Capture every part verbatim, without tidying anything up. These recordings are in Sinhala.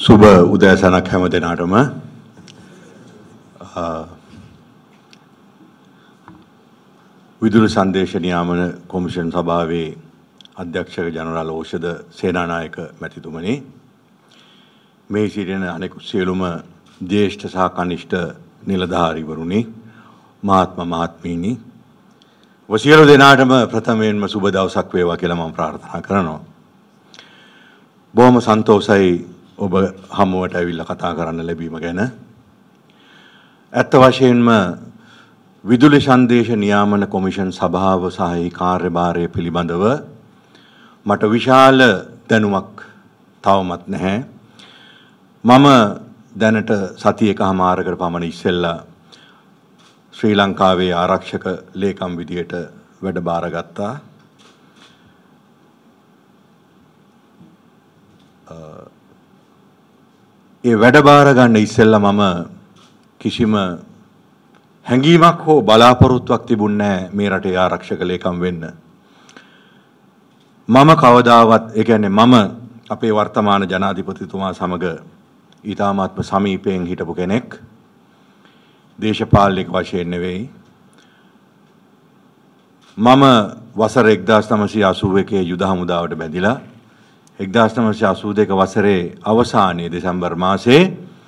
සුබ උදෑසනක් හැම දෙනාටම විදුලි සංදේශ නියාමන කොමිෂන් සභාවේ අධ්‍යක්ෂක ජනරාල් ඖෂධ සේනානායක මැතිතුමනි, මේ සිටින අනෙකුත් සියලුම ජ්‍යෙෂ්ඨ සහ කනිෂ්ඨ නිලධාරීවරුනි, මහත්ම මහත්මීනි, සියලු දෙනාටම ප්‍රථමයෙන්ම සුබ දවසක් වේවා කියලා මම ප්‍රාර්ථනා කරනවා. බොහොම සන්තෝෂයි ඔබ හමුවට ඇවිල්ලා කතා කරන්න ලැබීම ගැන. ඇත්ත වශයෙන්ම විදුලි සංදේශ නියාමන කොමිෂන් සභාව සහ ඒ කාර්යභාරය පිළිබඳව මට විශාල දැනුමක් තවමත් නැහැ. මම දැනට සති එකමාරකට පමණ ඉස්සෙල්ලා ශ්‍රී ලංකාවේ ආරක්ෂක ලේකම් විදියට වැඩ බාරගත්තා. ඒ වැඩ බාර ගන්න ඉස්සෙල්ලා මම කිසිම හැඟීමක් හෝ බලාපොරොත්තුවක් තිබුණේ නැහැ මේ රටේ ආරක්ෂක ලේකම් වෙන්න. මම කවදාවත් ඒ කියන්නේ මම අපේ වර්තමාන ජනාධිපතිතුමා සමග ඊටාමාත්ම සමීපයෙන් හිටපු කෙනෙක්. දේශපාලනික වශයෙන් නෙවෙයි. මම වසර එක්දාස් නවසිය අසූ එකේ යුද හමුදාවට බැඳිලා එක්දාස් නවසිය අසූ දෙක වසරේ අවසානයේ දෙසැම්බර් මාසයේ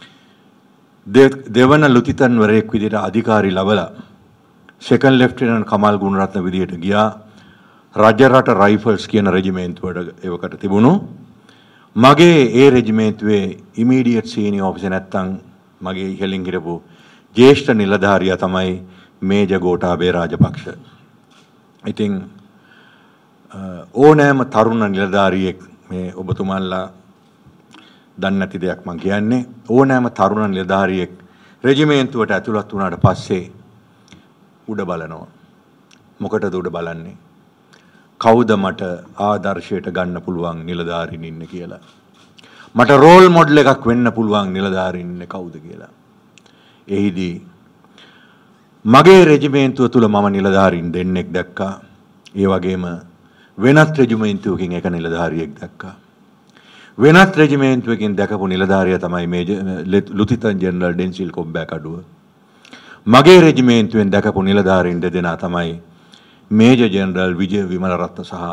දෙවන ලුතිතන්වරයෙක් විදිහට අධිකාරී ලබලා සෙකන්ඩ් ලෙෆ්ටිනන්ට් කමල් ගුණරත්න විදිහට ගියා රජරට රයිෆල්ස් කියන රෙජිමේන්තුවට ඒවකට තිබුණු. මගේ ඒ රෙජිමේන්තුවේ ඉමීඩියට් සීනියර් ඔෆිසර් නැත්තම් මගේ ඉහළින් හිටපු ජ්‍යෙෂ්ඨ නිලධාරියා තමයි මේජර් ගෝඨාභය රාජපක්ෂ. ඉතින් ඕනෑම තරුණ නිලධාරියෙක් මේ ඔබතුමාලා දන්නේ නැති දෙයක් මම කියන්නේ, ඕනෑම තරුණ නිලධාරියෙක් රෙජිමේන්තුවට ඇතුළත් වුණාට පස්සේ උඩ බලනවා. මොකටද උඩ බලන්නේ? කවුද මට ආදර්ශයට ගන්න පුළුවන් නිලධාරීන් ඉන්නේ කියලා. මට රෝල් මොඩල් එකක් වෙන්න පුළුවන් නිලධාරීන් ඉන්නේ කවුද කියලා. එහිදී මගේ රෙජිමේන්තුව තුල මම නිලධාරීන් දෙන්නෙක් දැක්කා. ඒ වගේම වෙනත් රෙජිමේන්තුවකින් එක නිලධාරියෙක් දැක්කා. වෙනත් රෙජිමේන්තුවකින් දැකපු නිලධාරියා තමයි මේ ලුතිතන් ජෙනරල් ඩෙන්සිල් කොබ්බෑකඩුව. මගේ රෙජිමේන්තුවෙන් දැකපු නිලධාරීන් දෙදෙනා තමයි මේජර් ජෙනරල් විජය විමලරත්න සහ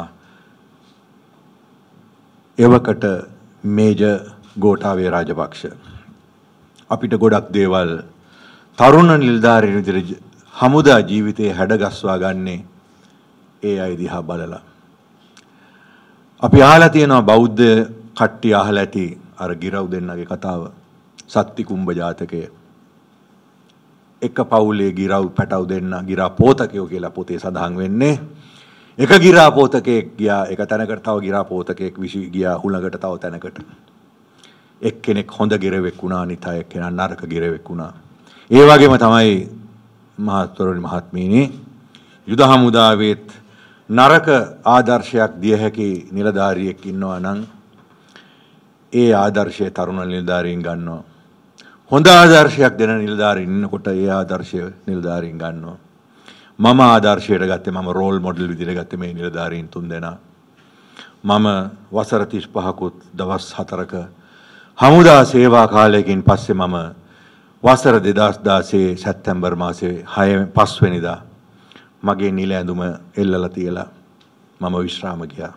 එවකට මේජර් ගෝඨාභය රාජපක්ෂ. අපිට ගොඩක් දේවල් තරුණ නිලධාරීන් විදිහට හමුදා ජීවිතයේ හැඩගස්වා ගන්නේ ඒ අය දිහා බලලා. අපි අහලා තියෙනවා බෞද්ධ කට්ටිය අහලා ඇති අර ගිරව් දෙන්නගේ කතාව, සත්ති කුම්භ ජාතකය. එක පවුලේ ගිරව් පැටව් දෙන්න ගිරා පෝතකයෝ කියලා පොතේ සඳහන් වෙන්නේ. එක ගිරා පෝතකයෙක් ගියා එක තැනකට, තව ගිරා පෝතකයෙක් විසි ගියා හුලඟට, තව තැනකට. එක්කෙනෙක් හොඳ ගිරවෙක් වුණා, අනිත් අය එක්කෙනා නරක ගිරවෙක් වුණා. ඒ වගේම තමයි මහත්වරුනි මහත්මීනි, යුද හමුදාවේත් නරක ආදර්ශයක් දිය හැකි නිලධාරියෙක් ඉන්නවා නම් ඒ ආදර්ශය තරුණ නිලධාරීන් ගන්නවා. හොඳ ආදර්ශයක් දෙන නිලධාරීන් ඉන්නකොට ඒ ආදර්ශය නිලධාරීන් ගන්නවා. මම ආදර්ශයට ගත්තේ, මම රෝල් මොඩල් විදිහට ගත්තේ මේ නිලධාරීන් තුන්දෙනා. මම වසර තිස් පහකුත් දවස් හතරක හමුදා සේවා කාලයකින් පස්සේ මම වසර දෙදාස් දාසයේ සැප්තැම්බර් මාසයේ හය පස්වෙනිදා මගේ නිල ඇඳුම එල්ලලා තියලා මම විශ්‍රාම ගියා.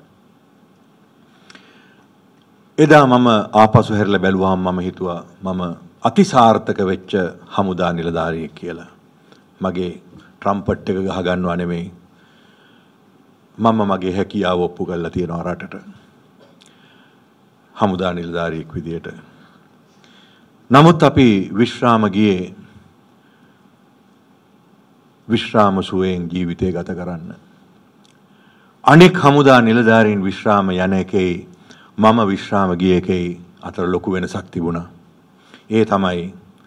එදා මම ආපසු හැරිලා බැලුවාම මම හිතුවා මම අතිසාර්ථක වෙච්ච හමුදා නිලධාරියෙක් කියලා. මගේ ට්‍රම්පට් එක ගහ ගන්නවා නෙමෙයි, මම මගේ හැකියාව ඔප්පු කරලා තියෙනවා රටට හමුදා නිලධාරියෙක් විදියට. නමුත් අපි විශ්‍රාම ගියේ විශ්‍රාම සුවයෙන් ජීවිතය ගත කරන්න. අනෙක් හමුදා නිලධාරීන් විශ්‍රාම යන එකේ මම විශ්‍රාම ගිය එකේ අතර ලොකු වෙනසක් තිබුණා. ඒ තමයි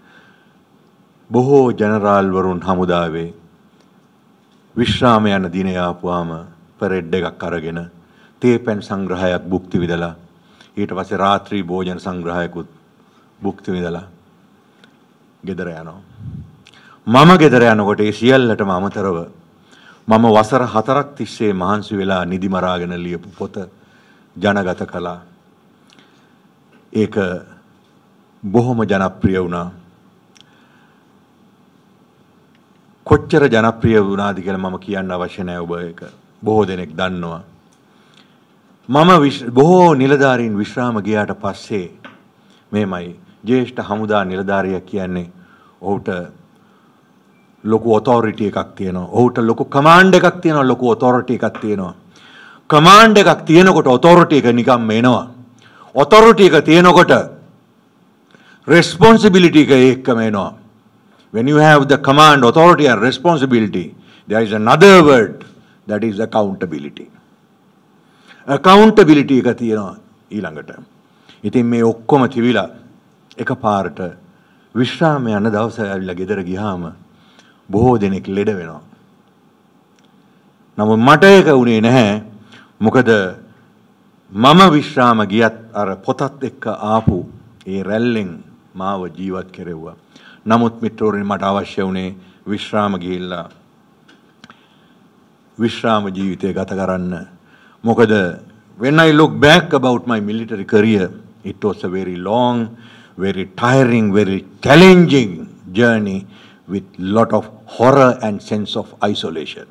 බොහෝ ජනරාල් වරුන් හමුදාවේ විශ්‍රාම යන දින ආපුවාම පෙරෙඩ් එකක් අරගෙන තේපැන් සංග්‍රහයක් භුක්ති විඳලා ඊට පස්සේ රාත්‍රී භෝජන සංග්‍රහයකුත් භුක්ති විඳලා ගෙදර යනවා. මම ගෙදර යනකොට ඒ සියල්ලටම අමතරව මම වසර හතරක් තිස්සේ මහන්සි වෙලා නිදි මරාගෙන ලියපු පොත ජනගත කළා. ඒක බොහොම ජනප්‍රිය වුණා. කොච්චර ජනප්‍රිය වුණාද කියලා මම කියන්න අවශ්‍ය නැහැ ඔබ ඒක. බොහෝ දෙනෙක් දන්නවා. මම බොහෝ නිලධාරීන් විශ්‍රාම ගියාට පස්සේ මේමයි ජ්‍යෙෂ්ඨ හමුදා නිලධාරියා කියන්නේ ඔහුට ලොකු ඔතොරිටි එකක් තියෙනවා. ඔහුට ලොකු කමාන්ඩ් එකක් තියෙනවා. ලොකු ඔතොරිටි එකක් තියෙනවා. කමාන්ඩ් එකක් තියෙනකොට ඔතොරිටි එක නිකම්ම එනවා. ඔතොරිටි එක තියෙනකොට responsibility එක එක්කම එනවා. When you have the command, authority and responsibility, there is another word that is accountability. Accountability එක තියෙනවා ඊළඟට. ඉතින් මේ ඔක්කොම තිබිලා එකපාරට විශ්‍රාම යන දවස ඇවිල්ලා ගෙදර ගියාම බොහෝ දෙනෙක් ලෙඩ වෙනවා. නමුත් මට ඒක උනේ නැහැ. මොකද මම විශ්‍රාම ගියත් අර පොතත් එක්ක ආපු ඒ රැල්ලෙන් මාව ජීවත් කෙරෙව්වා. නමුත් මිත්‍රවරුනි මට අවශ්‍ය වුණේ විශ්‍රාම ගිහිල්ලා විශ්‍රාම ජීවිතය ගත කරන්න. මොකද when I look back about my military career, it was a very long, very tiring, very challenging journey with lot of horror and sense of isolation.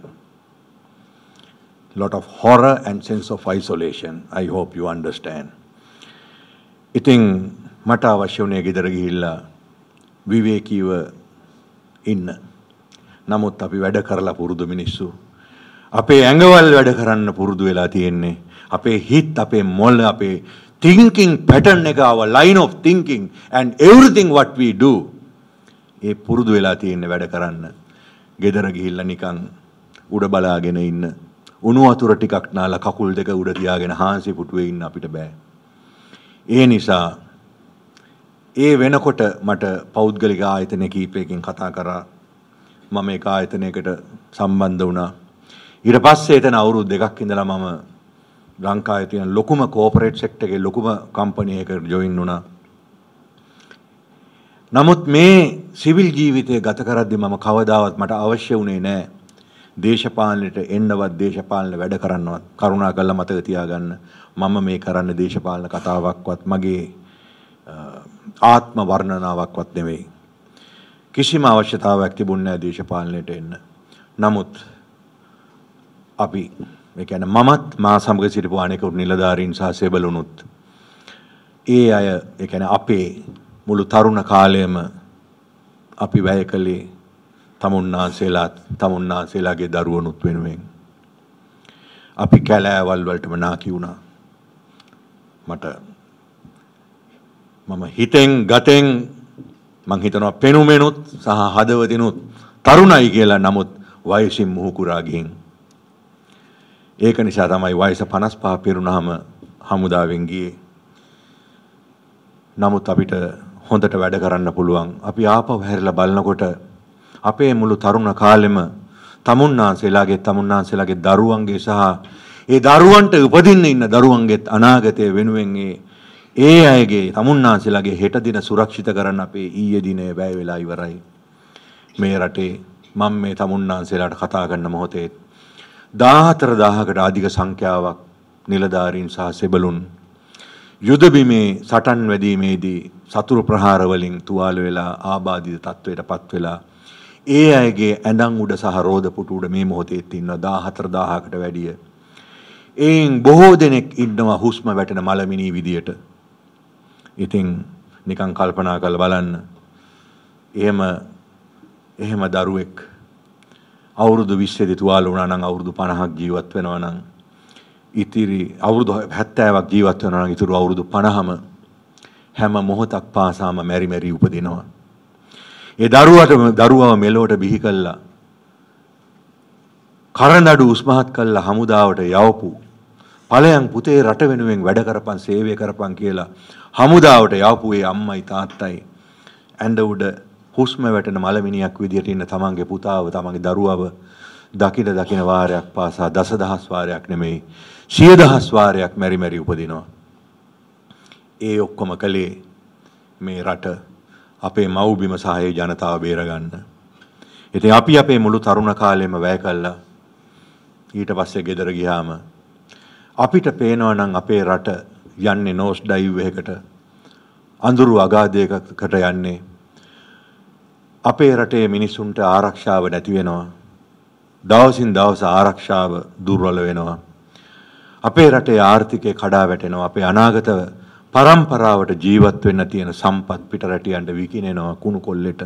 Lot of horror and sense of isolation. I hope you understand. ඉතින් මට අවශ්‍ය වුණේ ගෙදර ගිහිල්ලා විවේකීව ඉන්න. නමුත් අපි වැඩ කරලා පුරුදු මිනිස්සු. අපේ ඇඟවල් වැඩ කරන්න පුරුදු වෙලා තියෙන්නේ. අපේ හිත, අපේ මොළ, අපේ thinking pattern එක, our line of thinking and everything what we do ඒ පුරුදු වෙලා තියෙන්නේ වැඩ කරන්න. ගෙදර ගිහිල්ලා නිකන් උඩ බලාගෙන ඉන්න. උණු වතුර ටිකක් නාලා කකුල් දෙක උඩ තියාගෙන හාන්සි පුටුවේ ඉන්න අපිට බෑ. ඒ නිසා ඒ වෙනකොට මට පෞද්ගලික ආයතන කීපයකින් කතා කරා. මම ඒක ආයතනයකට සම්බන්ධ වුණා. ඊට පස්සේ එතන අවුරුදු දෙකක් ඉඳලා මම ලංකාවේ තියෙන ලොකුම කෝපරේට් සෙක්ටර් එකේ ලොකුම කම්පැනි එකකට ජොයින් වුණා. නමුත් මේ සිවිල් ජීවිතය ගත කරද්දී මම කවදාවත් මට අවශ්‍ය වුණේ නැහැ දේශපාලනයට එන්නවත් දේශපාලන වැඩ කරන්නවත්. කරුණාකරලා මතක තියාගන්න මම මේ කරන්න දේශපාලන කතාවක්වත් මගේ ආත්ම වර්ණනාවක්වත් නෙවෙයි. කිසිම අවශ්‍යතාවයක් තිබුණේ නැහැ දේශපාලනයට එන්න. නමුත් අපි ඒ කියන්නේ මමත් මා සමග සිටපු අනෙකුත් නිලධාරීන් සහ සෙබළුනුත් ඒ අය ඒ කියන්නේ අපේ මුළු තරුණ කාලයම අපි වැය කළේ තමුන්නාන්සේලාත් තමුන්නාන්සේලාගේ දරුවනුත් වෙනුවෙන්. අපි කැලෑවල් වලටම නාකි වුණා. මට මම හිතෙන් ගතෙන් මං හිතනවා පෙනුමෙනුත් සහ හදවතිනුත් තරුණයි කියලා. නමුත් වයසින් මුහුකුරා ගිහින් ඒක නිසා තමයි වයස පනස් පහ පිරුණාම හමුදාවෙන් ගියේ. නමුත් අපිට හොඳට වැඩ කරන්න පුළුවන්. අපි ආපහු හැරිලා බලනකොට අපේ මුළු තරුණ කාලෙම තමුන්නාන්සේලාගේ තමුන්නාන්සේලාගේ දරුවන්ගේ සහ ඒ දරුවන්ට උපදින්න ඉන්න දරුවන්ගේ අනාගතය වෙනුවෙන් ඒ ඒ අයගේ තමුන්නාන්සේලාගේ හෙට දින සුරක්ෂිත කරන්න අපේ ඊයේ දිනේ වැය වෙලා ඉවරයි. මේ රටේ මම මේ තමුන්නාන්සේලාට කතා කරන මොහොතේ දාහතර දාහකට අධික සංඛ්‍යාවක් නිලධාරීන් සහ සෙබළුන් යුද බිමේ සටන් වැදීමේදී සතුරු ප්‍රහාර වලින් තුවාල වෙලා ආබාධිත තත්වයටපත් වෙලා ඒ අයගේ ඇඳන් උඩ සහ රෝද පුටු උඩ මේ මොහොතේ ඉන්නවා දාහතර දාහකට වැඩිය. එයින් බොහෝ දෙනෙක් ඉන්නවා හුස්ම වැටෙන මලමිනී විදියට. ඉතින් නිකන් කල්පනා කරලා බලන්න. එහෙම එහෙම දරුවෙක් අවුරුදු විස්සේදී තුවාල වුණා නම් අවුරුදු පනහක් ජීවත් වෙනවා නම් ඉතිරි අවුරුදු හැත්තෑවක් ජීවත් වෙනවා නම් ඉතුරු අවුරුදු පනහම හැම මොහොතක් පාසාම මෙරි මෙරි උපදිනවා. ඒ දරුවට දරුවව මෙලොවට බිහි කළා. කරනඩු උස්මහත් කළා හමුදාවට යවපු. ඵලයන් පුතේ රට වෙනුවෙන් වැඩ කරපන් සේවය කරපන් කියලා හමුදාවට යවපු ඒ අම්මයි තාත්තයි ඇඳ උඩ හුස්ම වැටෙන මලමිනියක් විදියට ඉන්න තමන්ගේ පුතාව තමන්ගේ දරුවව දකින දකින වාරයක් පාසා දසදහස් වාරයක් නෙමෙයි සිය දහස් වාරයක් මෙරි මෙරි උපදිනවා. ඒ ඔක්කොම කලේ මේ රට අපේ මව්බිම සහ ඒ ජනතාව බේරගන්න. ඉතින් අපි අපේ මුළු තරුණ කාලෙම වැය කළා. ඊට පස්සේ ගෙදර ගියාම අපිට පේනවා නම් අපේ රට යන්නේ නෝස් ඩයිව් එකකට. අඳුරු අගාධයකට යන්නේ. අපේ රටේ මිනිසුන්ට ආරක්ෂාව නැති වෙනවා. දවසින් දවස ආරක්ෂාව දුර්වල වෙනවා. අපේ රටේ ආර්ථිකය කඩා වැටෙනවා. අපේ අනාගත පරම්පරාවට ජීවත් වෙන්න තියෙන සම්පත් පිටරටියන්ට විකිනෙනවා කුණු කොල්ලෙට.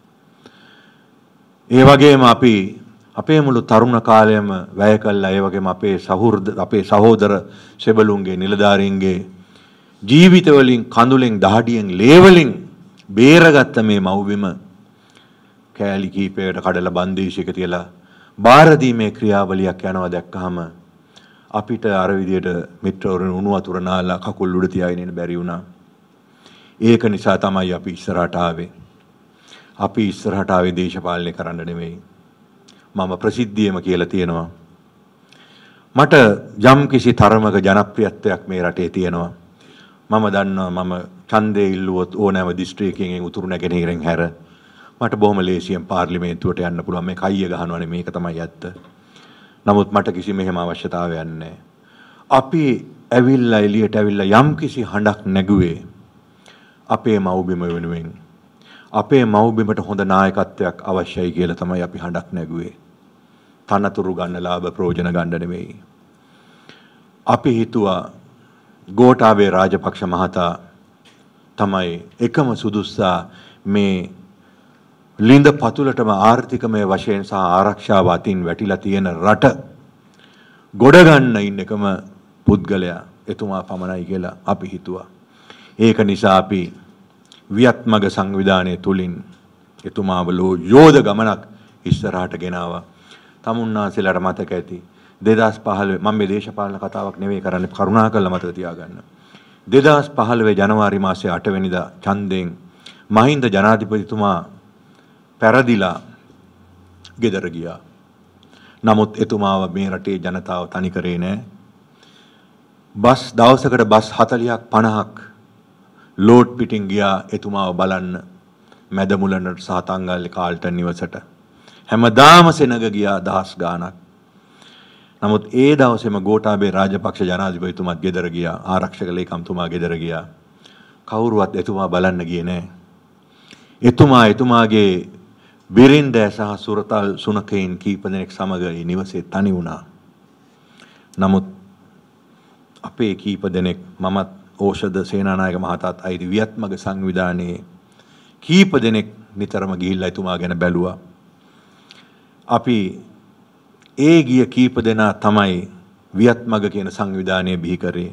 ඒ වගේම අපි අපේ මුළු තරුණ කාලයම වැය කළා. ඒ වගේම අපේ සහෘද අපේ සහෝදර සෙබළුන්ගේ නිලධාරීන්ගේ ජීවිත වලින් කඳුලෙන් දහඩියෙන් ලේවලින් බේරගත්ත මේ මව්බිම කෑලි කීපයකට කඩලා බන්දේශයක තියලා බාර දීමේ ක්‍රියාවලියක් යනවා දැක්කහම අපිට අර විදියට මිත්‍රවරුන් උණු වතුර නාලා කකුල් උඩ තියාගෙන ඉන්න බැරි වුණා. ඒක නිසා තමයි අපි ඉස්සරහට ආවේ. අපි ඉස්සරහට ආවේ දේශපාලනය කරන්න නෙමෙයි. මම ප්‍රසිද්ධියම කියලා තියෙනවා. මට යම් කිසි තරමක ජනප්‍රියත්වයක් මේ රටේ තියෙනවා. මම දන්නවා මම ඡන්දේ ඉල්ලුවොත් ඕනෑම දිස්ත්‍රික්කයකින් උතුරු නැගෙනහිරෙන් හැර මට බොහොම ලේසියෙන් පාර්ලිමේන්තුවට යන්න පුළුවන්. මේ කයිය ගහනවනේ මේක තමයි ඇත්ත. නමුත් මට කිසි මෙහෙම අවශ්‍යතාවයක් නැහැ. අපි ඇවිල්ලා එළියට ඇවිල්ලා යම් කිසි හඬක් නැගුවේ අපේ මව්බිම වෙනුවෙන්. අපේ මව්බිමට හොඳ නායකත්වයක් අවශ්‍යයි කියලා තමයි අපි හඬක් නැගුවේ. තනතුරු ගන්න ලාභ ප්‍රයෝජන ගන්න නෙමෙයි. අපි හිතුවා ගෝඨාභය රාජපක්ෂ මහතා තමයි එකම සුදුස්සා මේ ලිඳ පතුලටම ආර්ථිකමය වශයෙන් සහ ආරක්ෂාව අතින් වැටිලා තියෙන රට ගොඩ ගන්න ඉන්න එකම පුද්ගලයා එතුමා පමණයි කියලා අපි හිතුවා. ඒක නිසා අපි වියත්මග සංවිධානය තුලින් එතුමාව ලෝ යෝධ ගමනක් ඉස්සරහට ගෙනාවා. තමුන්නාන්සේලාට මතක ඇති දෙදහස් පහළොව මම මේ දේශපාලන කතාවක් නෙවෙයි කරන්නේ කරුණාකරලා මතක තියාගන්න. දෙදහස් පහළොව ජනවාරි මාසයේ අට වෙනිදා ඡන්දයෙන් මහින්ද ජනාධිපතිතුමා පැරදිලා ගෙදර ගියා. නමුත් එතුමාව මේ රටේ ජනතාව තනි කරේ නෑ. බස් දවසකට බස් හතළියක් පනහක් ලෝඩ් පිටින් ගියා එතුමාව බලන්න මැදමුලනට සහ තංගල්ලේ කාල්ටන් නිවසට. හැමදාම සෙනග ගියා දහස් ගාණක්. නමුත් ඒ දවසේම ගෝඨාභය රාජපක්ෂ ජනාධිපතිතුමාත් ගෙදර ගියා. ආරක්ෂක ලේකම්තුමා ගෙදර ගියා. කවුරුවත් එතුමා බලන්න ගියේ නෑ. එතුමා එතුමාගේ බිරින්දෑ සහ සුරතල් සුනකයින් කීප දෙනෙක් සමග ඒ නිවසේ තනි වුණා. නමුත් අපේ කීප දෙනෙක් මමත් ඖෂධ සේනානායක මහතාත් අයිති වියත්මග සංවිධානයේ කීප දෙනෙක් නිතරම ගිහිල්ලා එතුමා ගැන බැලුවා. අපි ඒ ගිය කීප දෙනා තමයි වියත්මග කියන සංවිධානය බිහි කරේ.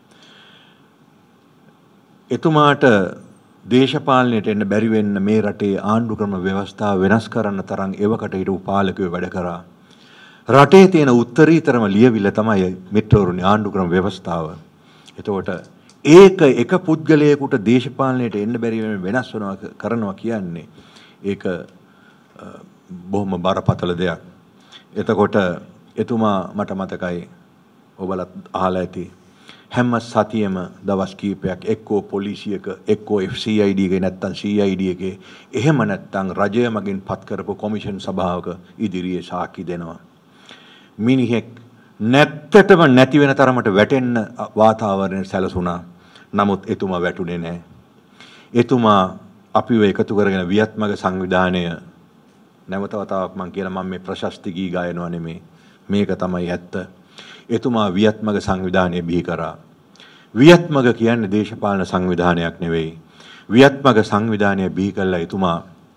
එතුමාට දේශපාලනයට එන්න බැරි වෙන්න මේ රටේ ආණ්ඩු ක්‍රම ව්‍යවස්ථාව වෙනස් කරන්න තරම් එවකට හිටපු පාලකයෝ වැඩ කරා. රටේ තියෙන උත්තරීතරම ලියවිල්ල තමයි මිත්‍රවරුනි ආණ්ඩු ක්‍රම ව්‍යවස්ථාව. එතකොට ඒක එක පුද්ගලයෙකුට දේශපාලනයට එන්න බැරි වෙන වෙනස් වෙනවා කරනවා කියන්නේ ඒක බොහොම බරපතල දෙයක්. එතකොට එතුමා මට මතකයි ඔබලත් අහලා ඇති හැම සතියෙම දවස් කීපයක් එක්කෝ පොලිසියක එක්කෝ එෆ් සී ආයි ඩී එකේ නැත්තම් සී ආයි ඩී එකේ එහෙම නැත්තම් රජය මගින් පත් කරපු කොමිෂන් සභාවක ඉදිරියේ සාක්ෂි දෙනවා. මිනිහෙක් නැත්තටම නැති වෙන තරමට වැටෙන්න වාතාවරණය සැලසුණා. නමුත් එතුමා වැටුනේ නැහැ. එතුමා අපිව එකතු කරගෙන වියත්මග සංවිධානය නැවත වතාවක් මම කියලා මම මේ ප්‍රශස්ති ගී ගායනවා නෙමේ. මේක තමයි ඇත්ත. එතුමා වියත්මග සංවිධානය බිහි කරා. වියත්මග කියන්නේ දේශපාලන සංවිධානයක් නෙවෙයි. වියත්මග සංවිධානය බිහි කළා එතුමා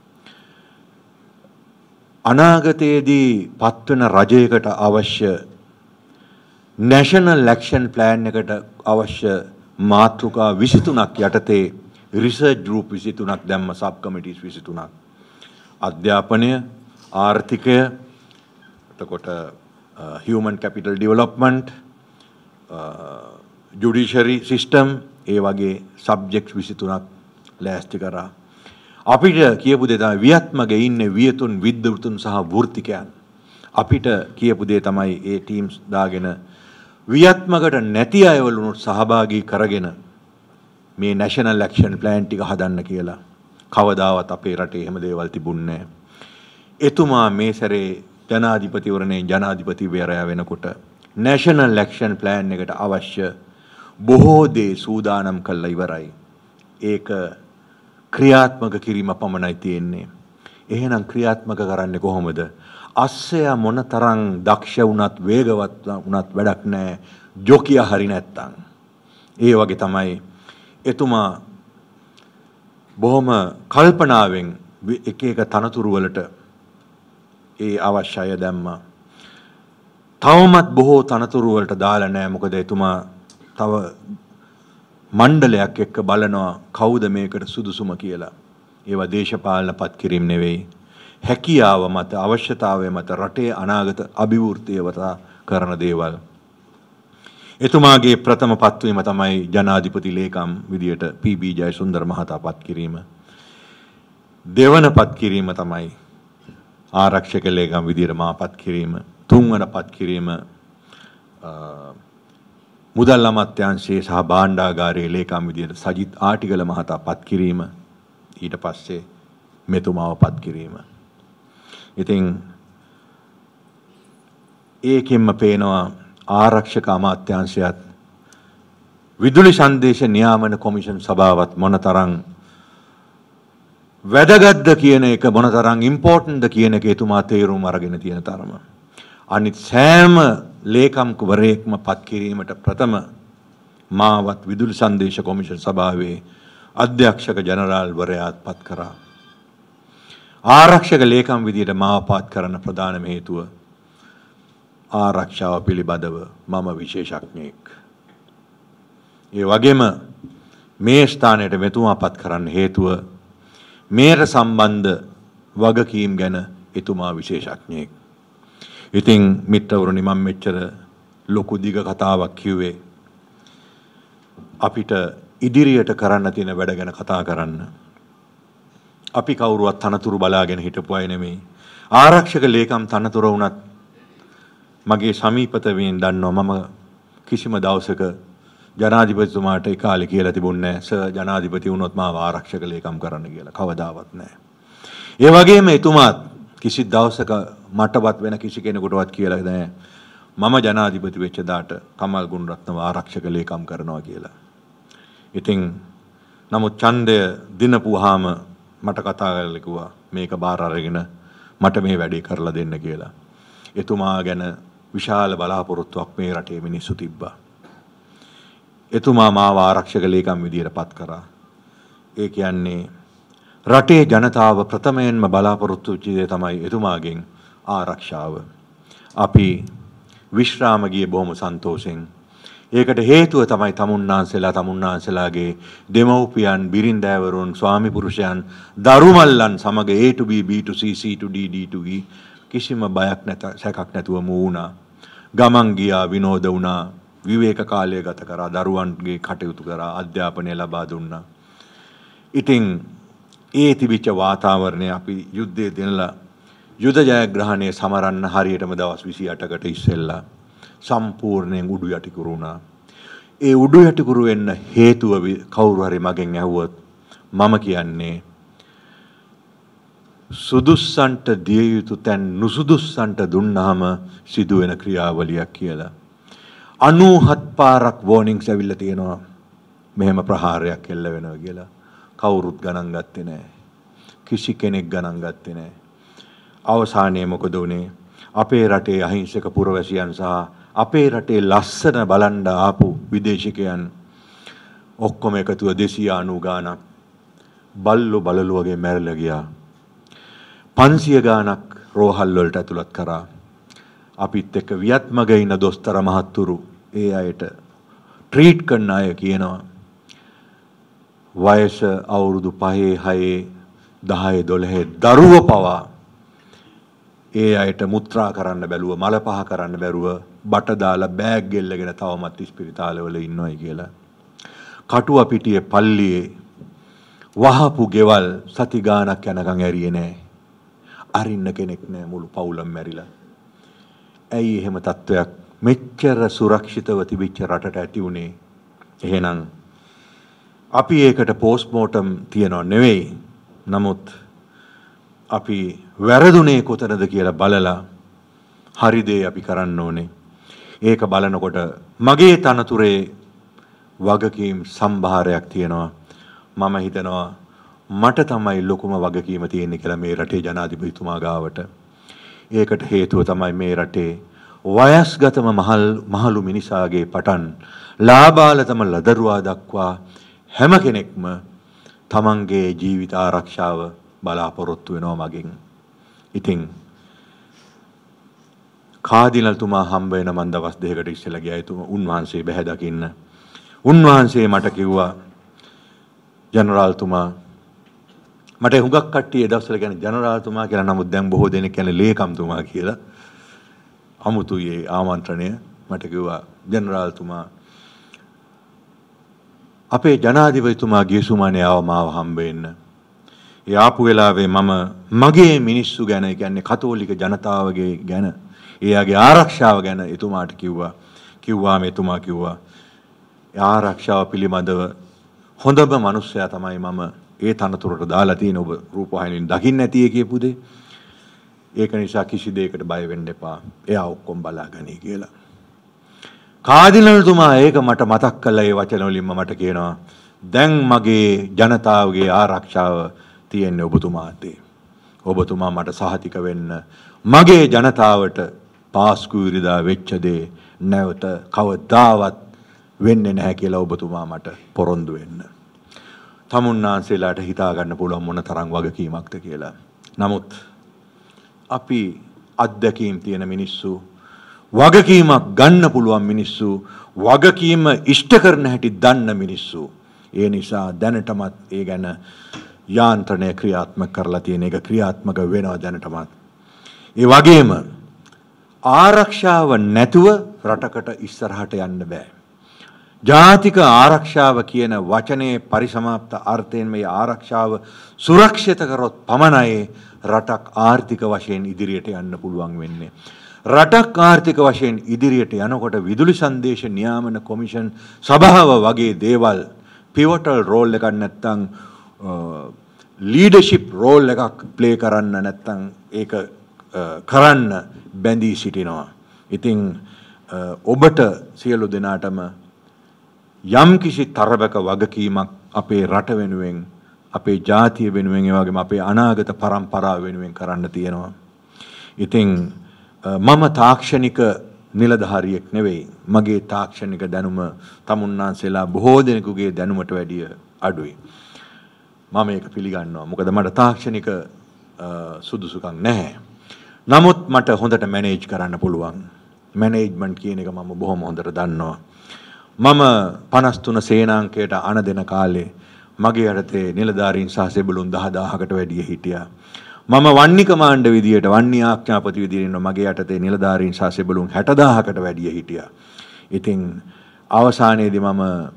අනාගතයේදී පත්වන රජයකට අවශ්‍ය National Action Plan එකට අවශ්‍ය මාතෘකා විසිතුනක් යටතේ රිසර්ච් ගෲප් විසිතුනක් දැම්ම සබ් කමිටිස් විසිතුනක්. අධ්‍යාපනය, ආර්ථිකය, එතකොට human capital development, judiciary system ඒ වගේ subjects විසිතුනක් ලෑස්ති කරා. අපිට කියපු දේ තමයි වියත්මගේ ඉන්නේ වියතුන් විද්වතුන් සහ වෘත්තිකයන්. අපිට කියපු දේ තමයි ඒ ටීම්ස් දාගෙන වියත්මකට නැති අයවලුනුත් සහභාගී කරගෙන මේ national action plan ටික හදන්න කියලා. කවදාවත් අපේ රටේ එහෙම දේවල් තිබුණේ නැහැ. එතුමා මේ සැරේ ජනාධිපතිවරණයෙන් ජනාධිපතිවරයා වෙනකොට national action plan එකට අවශ්‍ය බොහෝ දේ සූදානම් කළා ඉවරයි. ඒක ක්‍රියාත්මක කිරීම පමණයි තියෙන්නේ. එහෙනම් ක්‍රියාත්මක කරන්නේ කොහොමද? අස්සය මොනතරම් දක්ෂ වුණත් වේගවත් වුණත් වැඩක් නැහැ. ජොකියා හරි නැත්තම්. ඒ වගේ තමයි එතුමා බොහොම කල්පනාවෙන් එක එක තනතුරු වලට ඒ අවශ්‍යය දැම්මා. තවමත් බොහෝ තනතුරු වලට දාලා නැහැ. මොකද එතුමා තව මණ්ඩලයක් එක්ක බලනවා කවුද මේකට සුදුසුම කියලා. ඒවා දේශපාලන පත්කිරීම නෙවෙයි. හැකියාව මත අවශ්‍යතාවය මත රටේ අනාගත අභිවෘද්ධිය වතා කරන දේවල්. එතුමාගේ ප්‍රථම පත්වීම තමයි ජනාධිපති ලේකම් විදියට පී බී ජයසුන්දර මහතා පත් කිරීම. දෙවන පත් කිරීම තමයි ආරක්ෂක ලේකම් විදියට මා පත් කිරීම. තුන්වන පත් කිරීම මුදල් අමාත්‍යාංශයේ සහ භාණ්ඩාගාරයේ ලේකම් විදියට සජිත් ආටිගල මහතා පත් කිරීම. ඊට පස්සේ මෙතුමාව පත් කිරීම. ඉතින් ඒකෙන්ම පේනවා ආරක්ෂක අමාත්‍යාංශයත් විදුලි සංදේශ නියාමන කොමිෂන් සභාවත් මොනතරම් වැදගත්ද කියන එක මොනතරම් ඉම්පෝටන්ට්ද කියන එක එතුමා තේරුම් අරගෙන තියෙන තරම. අනිත් සෑම ලේකම්වරයෙක්ම පත් කිරීමට ප්‍රථම මාවත් විදුලි සංදේශ කොමිෂන් සභාවේ අධ්‍යක්ෂක ජනරාල්වරයාත් පත් කරා. ආරක්ෂක ලේකම් විදියට මාව පත් කරන්න ප්‍රධානම හේතුව ආරක්ෂාව පිළිබඳව මම විශේෂඥයෙක්. ඒ වගේම මේ ස්ථානයට මෙතුමා පත් කරන්න හේතුව මේට සම්බන්ධ වගකීම් ගැන එතුමා විශේෂඥයෙක්. ඉතින් මිත්‍රවරුනි මම මෙච්චර ලොකු දිග කතාවක් කිව්වේ අපිට ඉදිරියට කරන්න තියෙන වැඩ ගැන කතා කරන්න. අපි කවුරුවත් තනතුරු බලාගෙන හිටපු අය නෙමෙයි. ආරක්ෂක ලේකම් තනතුර වුණත් මගේ සමීපතවීන් දන්නවා මම කිසිම දවසක ජනාධිපතිතුමාට ඒ කාලේ කියලා තිබුණේ නැහැ සර් ජනාධිපති වුණොත් මාව ආරක්ෂක ලේකම් කරන්න කියලා. කවදාවත් නැහැ. ඒ වගේම එතුමාත් කිසි දවසක මටවත් වෙන කිසි කෙනෙකුටවත් කියලා නැහැ මම ජනාධිපති වෙච්ච දාට කමල් ගුණරත්නව ආරක්ෂක ලේකම් කරනවා කියලා. ඉතින් නමුත් ඡන්දය දිනපුවාම මට කතා කරලා කිව්වා මේක බාර අරගෙන මට මේ වැඩේ කරලා දෙන්න කියලා. එතුමා ගැන විශාල බලාපොරොත්තුවක් මේ රටේ මිනිස්සු තිබ්බා. එතුමා මාව ආරක්ෂක ලේකම් විදියට පත් කරා. ඒ කියන්නේ රටේ ජනතාව ප්‍රථමයෙන්ම බලාපොරොත්තු වෙච්ච දේ තමයි එතුමාගෙන් ආරක්ෂාව. අපි විශ්‍රාම ගියේ බොහොම සන්තෝෂෙන්. ඒකට හේතුව තමයි තමුන්නාන්සලා තමුන්නාන්සලාගේ දෙමව්පියන් බිරින්දෑවරුන් ස්වාමි පුරුෂයන් දරුමල්ලන් සමග A to B B to C C to D D to E කිසිම බයක් නැත සැකක් නැතුව මූ වුණා. ගමන් ගියා විනෝද වුණා විවේක කාලය ගත කරා දරුවන්ගේ කටයුතු කරා අධ්‍යාපනය ලබා දුන්නා. ඉතින් ඒ තිබිච්ච වාතාවරණය අපි යුද්ධයේ දිනලා යුද ජයග්‍රහණය සමරන්න හරියටම දවස් විසි අටකට ඉස්සෙල්ලා සම්පූර්ණයෙන් උඩු යටිකුරු වුණා. ඒ උඩු යටිකුරු වෙන්න හේතුව කවුරු හරි මගෙන් ඇහුවොත් මම කියන්නේ සුදුස්සන්ට දිය යුතු තැන් නුසුදුස්සන්ට දුන්නාම සිදුවෙන ක්‍රියාවලියක් කියලා. අනූහත් පාරක් වෝනින්ග්ස් ඇවිල්ලා තියෙනවා මෙහෙම ප්‍රහාරයක් එල්ල වෙනවා කියලා. කවුරුත් ගණන් ගත්තේ නැහැ. කිසි කෙනෙක් ගණන් ගත්තේ නැහැ. අවසානයේ මොකද වුනේ? අපේ රටේ අහිංසක පුරවැසියන් සහ අපේ රටේ ලස්සන බලන්න ආපු විදේශිකයන් ඔක්කොම එකතුව දෙසිය අනූ ගාණක් බල්ලෝ බලලු වගේ මැරලා ගියා. පන්සිය ගාණක් රෝහල් වලට ඇතුළත් කරා. අපිත් එක්ක වියත්මග ඉන්න දොස්තර මහත්තුරු ඒ අයට ට්‍රීට් කරන අය කියනවා වයස අවුරුදු පහේ හයේ දහයේ දොළහේ දරුව පවා ඒ අයට මුත්‍රා කරන්න බැලුව මල පහ කරන්න බැරුව බට දාලා බෑග් ගෙල්ලගෙන තවමත් ඉස්පිරිතාලවල ඉන්නවයි කියලා. කටුව පිටියේ පල්ලියේ වහපු ගෙවල් සති ගාණක් යනකම් ඇරියේ නැහැ. අරින්න කෙනෙක් නැහැ මුළු පවුලම මැරිලා. ඇයි එහෙම තත්වයක් මෙච්චර සුරක්ෂිතව තිබිච්ච රටට ඇති උනේ? එහෙනම් අපි ඒකට පෝස්ට්මෝටම් තියනව නෙවෙයි. නමුත් අපි වැරදුනේ කොතනද කියලා බලලා හරි දේ අපි කරන්න ඕනේ. ඒක බලනකොට මගේ තනතුරේ වගකීම් සම්භාරයක් තියෙනවා. මම හිතනවා මට තමයි ලොකුම වගකීම තියෙන්නේ කියලා මේ රටේ ජනාධිපතිතුමා ගාවට. ඒකට හේතුව තමයි මේ රටේ වයස්ගතම මහල් මහලු මිනිසාගේ පටන් ලාබාලතම ලදරුවා දක්වා හැම කෙනෙක්ම තමන්ගේ ජීවිත ආරක්ෂාව බලාපොරොත්තු වෙනවා මගෙන්. ඉතින් කාදිනල්තුමා හම්බ වෙන මන් දවස් දෙකකට ඉස්සෙල්ලා ගියා. එතුමා උන්වහන්සේ බැහැ දකින්න. උන්වහන්සේ මට කිව්වා ජනරාල්තුමා මට හුඟක් කට්ටිය දවස්වල කියන්නේ ජනරාල්තුමා කියලා. නමුත් දැන් බොහෝ දෙනෙක් කියන්නේ ලේකම්තුමා කියලා. අමුතුයි ආමන්ත්‍රණය. මට කිව්වා ජනරාල්තුමා අපේ ජනාධිපතිතුමා ගිය සුමානේ ආව මාව හම්බ වෙන්න. ඒ ආපු වෙලාවේ මම මගේ මිනිස්සු ගැන කියන්නේ කතෝලික ජනතාවගේ ගැන එයාගේ ආරක්ෂාව ගැන එතුමාට කිව්වා. කිව්වාම එතුමා කිව්වා ආරක්ෂාව පිළිබඳව හොඳම මිනිස්සයා තමයි මම ඒ තනතුරට දාලා තියෙන ඔබ රූපවාහිනියෙන් දකින්න ඇති කියපු දේ. ඒක නිසා කිසි දෙයකට බය වෙන්න එපා. එයා ඔක්කොම බලාගනි කියලා. කාදිනල්තුමා ඒක මට මතක් කළා. ඒ වචන වලින්ම මට කියනවා දැන් මගේ ජනතාවගේ ආරක්ෂාව තියෙන්නේ ඔබතුමාට. ඔබතුමා මට සහතික වෙන්න මගේ ජනතාවට පාස්කු ඉරිදා වෙච්ච දේ නැවත කවදාවත් වෙන්නේ නැහැ කියලා ඔබතුමා මට පොරොන්දු වෙන්න. තමුන්නාන්සේලාට හිතා ගන්න පුළුවන් මොන තරම් වගකීමක්ද කියලා. නමුත් අපි අත්දැකීම් තියෙන මිනිස්සු, වගකීමක් ගන්න පුළුවන් මිනිස්සු, වගකීම ඉෂ්ට කරන හැටි දන්න මිනිස්සු. ඒ නිසා දැනටමත් ඒ ගැන යාන්ත්‍රණය ක්‍රියාත්මක කරලා තියෙන එක ක්‍රියාත්මක වෙනවා දැනටමත්. ඒ වගේම ආරක්ෂාව නැතුව රටකට ඉස්සරහට යන්න බෑ. ජාතික ආරක්ෂාව කියන වචනේ පරිසමාප්ත අර්ථයෙන් මේ ආරක්ෂාව සුරක්ෂිත කරොත් පමණයි රටක් ආර්ථික වශයෙන් ඉදිරියට යන්න පුළුවන් වෙන්නේ. රටක් ආර්ථික වශයෙන් ඉදිරියට යනකොට විදුලි සංදේශ නියාමන කොමිෂන් සභාව වගේ දේවල් පිවටල් රෝල් එකක් නැත්තම් ලීඩර්ෂිප් රෝල් එකක් ප්ලේ කරන්න නැත්තම් ඒක කරන්න බැඳී සිටිනවා. ඉතින් ඔබට සියලු දෙනාටම යම් කිසි තරබක වගකීමක් අපේ රට වෙනුවෙන්, අපේ ජාතිය වෙනුවෙන්, ඒ වගේම අපේ අනාගත පරම්පරාව වෙනුවෙන් කරන්න තියෙනවා. ඉතින් මම තාක්ෂණික නිලධාරියෙක් නෙවෙයි. මගේ තාක්ෂණික දැනුම තමුන්නාන්සේලා බොහෝ දෙනෙකුගේ දැනුමට වැඩිය අඩුයි. මම ඒක පිළිගන්නවා. මොකද මට තාක්ෂණික සුදුසුකම් නැහැ. නමුත් මට හොඳට මැනේජ් කරන්න පුළුවන්. මැනේජ්මන්ට් කියන එක මම බොහොම හොඳට දන්නවා. මම පනස් තුන සේනාංකයට අණ දෙන කාලේ මගේ යටතේ නිලධාරීන් සහ සෙබළුන් දහදාහකට වැඩිය හිටියා. මම වන්නි කමාන්ඩර් විදියට, වන්නි ආඥාපති විදියට ඉන්න මගේ යටතේ නිලධාරීන් සහ සෙබළුන් හැටදාහකට වැඩිය හිටියා. ඉතින් අවසානයේදී මම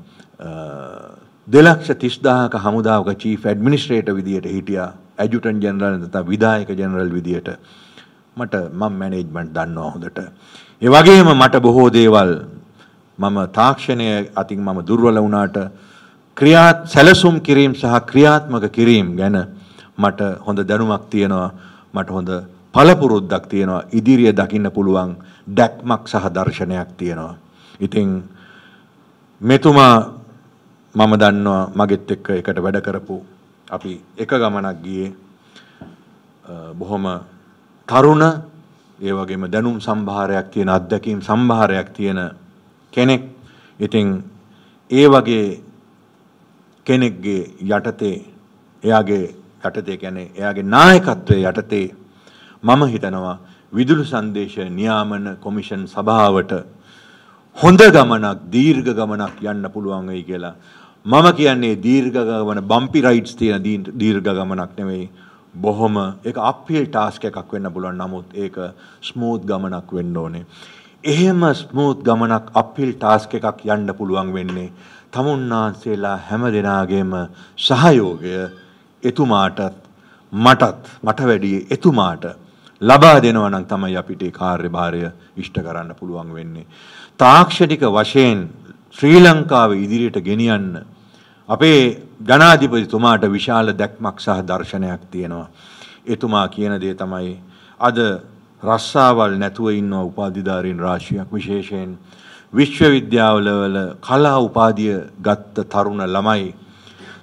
දෙලක්ෂ තිස්දාහක හමුදාවක චීෆ් ඇඩ්මිනිස්ට්‍රේටර් විදියට හිටියා. ඇජුටන්ට් ජෙනරල් නැත්නම් විධායක ජෙනරල් විදියට. මට මම මැනේජ්මන්ට් දන්නවා හොඳට. ඒ වගේම මට බොහෝ දේවල් මම තාක්ෂණය අතින් මම දුර්වල වුණාට ක්‍රියාත් සැලසුම් කිරීම සහ ක්‍රියාත්මක කිරීම ගැන මට හොඳ දැනුමක් තියෙනවා. මට හොඳ පළපුරුද්දක් තියෙනවා. ඉදිරිය දකින්න පුළුවන් දැක්මක් සහ දර්ශනයක් තියෙනවා. ඉතින් මෙතුමා මම දන්නවා මගෙත් එක්ක එකට වැඩ කරපු අපි එක ගමනක් ගියේ බොහොම තරුණ ඒ වගේම දැනුම් සම්භාරයක් තියෙන, අත්දැකීම් සම්භාරයක් තියෙන කෙනෙක්. ඉතින් ඒ වගේ කෙනෙක්ගේ යටතේ එයාගේ යටතේ කියන්නේ එයාගේ නායකත්වයේ යටතේ මම හිතනවා විදුලි සංදේශ නියාමන කොමිෂන් සභාවට හොඳ ගමනක්, දීර්ඝ ගමනක් යන්න පුළුවන් වෙයි කියලා. මම කියන්නේ දීර්ඝ ගමන බම්පි රයිඩ්ස් තියෙන දීර්ඝ ගමනක් නෙවෙයි. බොහොම ඒක අප්හිල් ටාස්ක් එකක් වෙන්න පුළුවන්. නමුත් ඒක ස්මූත් ගමනක් වෙන්න ඕනේ. එහෙම ස්මූත් ගමනක් අප්හිල් ටාස්ක් එකක් යන්න පුළුවන් වෙන්නේ තමුන්නාන්සේලා හැම දෙනාගේම සහයෝගය එතුමාටත් මටත් මට වැඩි එතුමාට ලබා දෙනවා නම් තමයි අපිට ඒ කාර්යභාරය ඉෂ්ට කරන්න පුළුවන් වෙන්නේ. තාක්ෂණික වශයෙන් ශ්‍රී ලංකාව ඉදිරියට ගෙනියන්න අපේ ජනාධිපතිතුමාට විශාල දැක්මක් සහ දර්ශනයක් තියෙනවා. එතුමා කියන දේ තමයි අද රස්සාවල් නැතුව ඉන්න උපාධිධාරීන් රාශියක්, විශේෂයෙන් විශ්වවිද්‍යාලවල කලා උපාධිය ගත්ත තරුණ ළමයි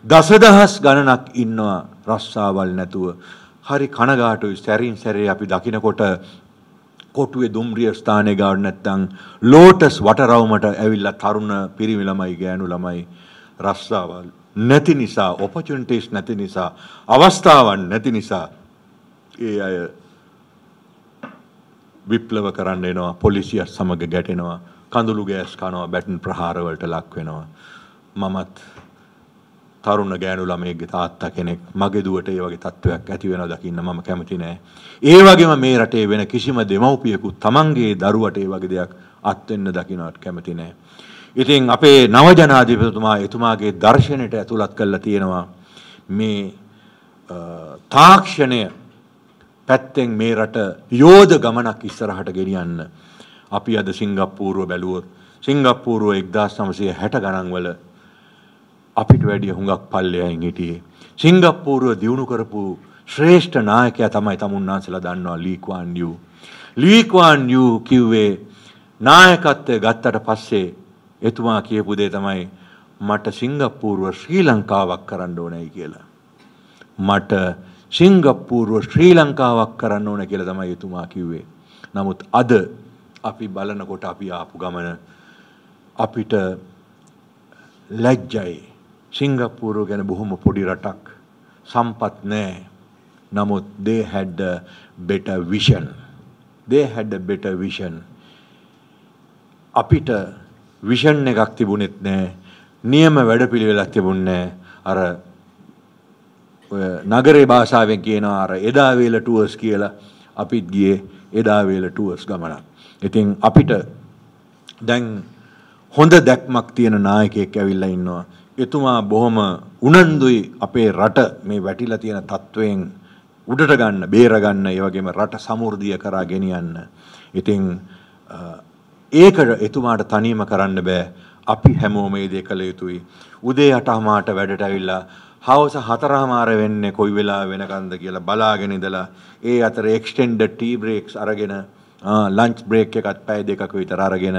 දසදහස් ගණනක් ඉන්නවා රස්සාවල් නැතුව. හරි කනගාටුයි සැරින් සැරේ අපි දකිනකොට කොටුවේ දුම්රිය ස්ථානයේ ගාව නැත්තම් ලෝටස් වටරවුමට ඇවිල්ලා තරුණ පිරිමි ළමයි ගෑනු ළමයි රස්සාවල් නැති නිසා opportunities නැති නිසා අවස්ථාවන් නැති නිසා ඒ අය විප්ලව කරන්න එනවා පොලිසියත් සමග ගැටෙනවා කඳුළු ගෑස් කනවා බැටන් ප්‍රහාර වලට ලක් වෙනවා මමත් තරුණ ගෑනු ළමයෙක්ගේ තාත්තා කෙනෙක් මගේ දුවට ඒ වගේ තත්වයක් ඇති වෙනවා දකින්න මම කැමති නෑ. ඒ වගේම මේ රටේ වෙන කිසිම දෙමව්පියෙකුත් තමන්ගේ දරුවට ඒ වගේ දෙයක් අත් වෙන්න දකින්නට කැමති නෑ. ඉතින් අපේ නව ජනාධිපතිතුමා එතුමාගේ දර්ශනයට ඇතුළත් කරලා තියෙනවා මේ තාක්ෂණය පැත්තෙන් මේ රට යෝධ ගමනක් ඉස්සරහට ගෙනියන්න. අපි අද සිංගප්පූරුව බැලුවොත් සිංගප්පූරුව එක්දාස් නවසිය හැට ගණන් වල අපිට වැඩිය හුඟක් පල්ලෙයන් හිටියේ. සිංගප්පූරුව දියුණු කරපු ශ්‍රේෂ්ඨ නායකයා තමයි තමුන්නාන්සලා දන්නවා ලී ක්වාන් යූ. ලී ක්වාන් යූ කිව්වේ නායකත්වය ගත්තට පස්සේ එතුමා කියපු දේ තමයි මට සිංගප්පූරුව ශ්‍රී ලංකාවක් කරන්න ඕනයි කියලා. මට සිංගප්පූරුව ශ්‍රී ලංකාවක් කරන්න ඕන කියලා තමයි එතුමා කිව්වේ. නමුත් අද අපි බලනකොට අපි ආපු ගමන අපිට ලැජ්ජයි. සිංගප්පූරුව ගැන බොහොම පොඩි රටක් සම්පත් නැහැ. නමුත් they had a better vision. they had a better vision. අපිට විෂන් එකක් තිබුණෙත් නැහැ. නියම වැඩපිළිවෙලක් තිබුණේ නැහැ. අර ඔය නගරේ භාෂාවෙන් කියනවා අර එදා වේල ටුවර්ස් කියලා අපිත් ගියේ එදා වේල ටුවර්ස් ගමනක්. ඉතින් අපිට දැන් හොඳ දැක්මක් තියෙන නායකයෙක් ඇවිල්ලා ඉන්නවා. එතුමා බොහොම උනන්දුයි අපේ රට මේ වැටිලා තියෙන තත්වයෙන් උඩට ගන්න, බේර ගන්න, ඒ වගේම රට සමෘද්ධිය කරා ගෙනියන්න. ඉතින් ඒක එතුමාට තනියම කරන්න බෑ. අපි හැමෝම මේ දේ කළ යුතුයි. උදේ අටමාට වැඩට ඇවිල්ලා හවස හතරමාර වෙන්නේ කොයි වෙලාව වෙනකන්ද කියලා බලාගෙන ඉඳලා ඒ අතර එක්ස්ටෙන්ඩඩ් ටී බ්‍රේක්ස් අරගෙන ලන්ච් බ්‍රේක් එකත් පැය දෙකක විතර අරගෙන